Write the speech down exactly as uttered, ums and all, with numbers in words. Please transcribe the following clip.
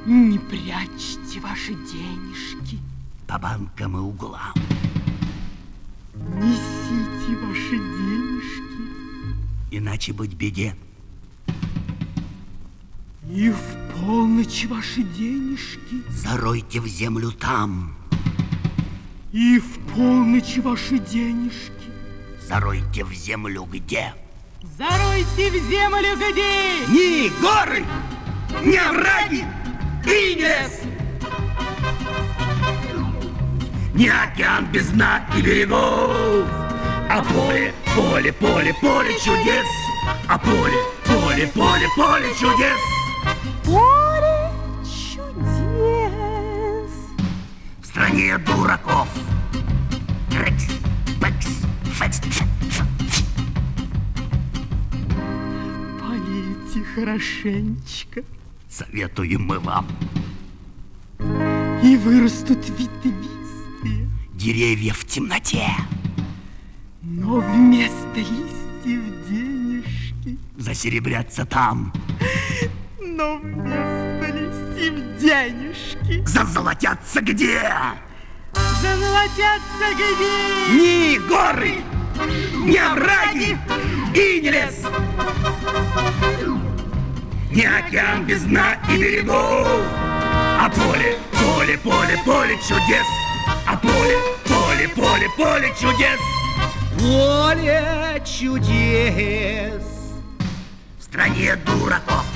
Не прячьте ваши денежки по банкам и углам. Несите ваши денежки, иначе быть беде. И в полночь ваши денежки заройте в землю там. И в полночь ваши денежки заройте в землю где? Заройте в землю где? Ни горы, ни овраги и не лес, ни океан без дна и берегов, а поле, поле, поле, поле чудес, а поле, поле, поле, поле чудес. Поле чудес в стране дураков. Рекс, бэкс, фэкс, полейте хорошенечко, советуем мы вам. И вырастут ветвистые деревья в темноте, но вместо листьев денежки засеребрятся там. Но вместо листьев денежки зазолотятся где? Зазолотятся где? Ни горы, ни овраги и не лес, ни океан без дна и берегов, а поле, поле, поле, поле чудес, а поле, поле, поле, поле чудес. Поле чудес в стране дураков.